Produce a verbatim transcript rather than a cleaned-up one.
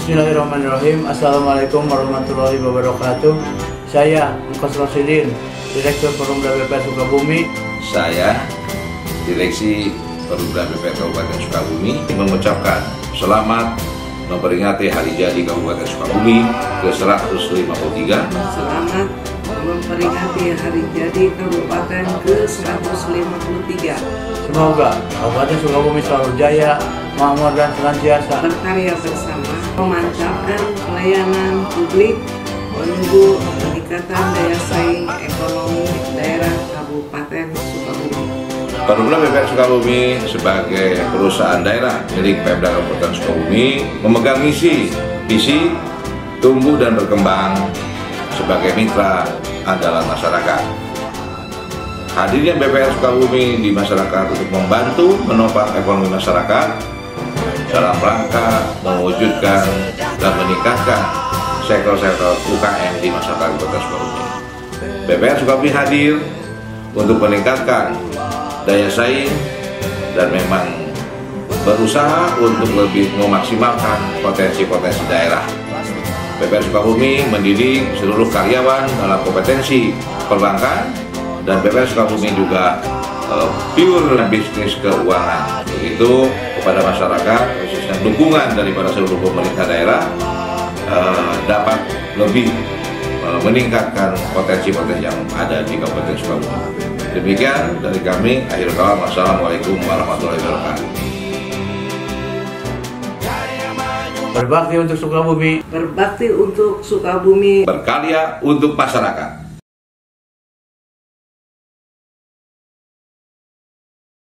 Bismillahirrahmanirrahim. Assalamualaikum warahmatullahi wabarakatuh. Saya Mukos Rosidin, Direktur Perumda B P S Sukabumi. Saya, Direksi Perumda B P S Kabupaten Sukabumi, mengucapkan selamat memperingati Hari Jadi Kabupaten Sukabumi ke seratus lima puluh tiga. Selamat memperingati Hari Jadi Kabupaten ke seratus lima puluh tiga. Semoga Kabupaten Sukabumi selalu jaya, makmur dan senantiasa berkarya bersama, memantapkan pelayanan publik, menunggu peningkatan daya saing ekonomi daerah Kabupaten Sukabumi. Perumda B P S Sukabumi sebagai perusahaan daerah milik Pemda Kabupaten Sukabumi memegang misi, visi, tumbuh dan berkembang sebagai mitra andalan masyarakat. Hadirnya B P S Sukabumi di masyarakat untuk membantu menopang ekonomi masyarakat dalam rangka mewujudkan dan meningkatkan sektor-sektor U K M di masyarakat Kabupaten Sukabumi. B P S Sukabumi hadir untuk meningkatkan daya saing dan memang berusaha untuk lebih memaksimalkan potensi-potensi daerah. B P S Sukabumi mendidik seluruh karyawan dalam kompetensi perbankan, dan B P S Sukabumi juga uh, pure bisnis keuangan. Begitu kepada masyarakat, khususnya dukungan daripada seluruh pemerintah daerah uh, dapat lebih uh, meningkatkan potensi-potensi yang ada di Kabupaten Sukabumi. Demikian dari kami, akhir kalam, wassalamualaikum warahmatullahi wabarakatuh. berbakti untuk Sukabumi, Berbakti untuk Sukabumi, Berkarya untuk masyarakat.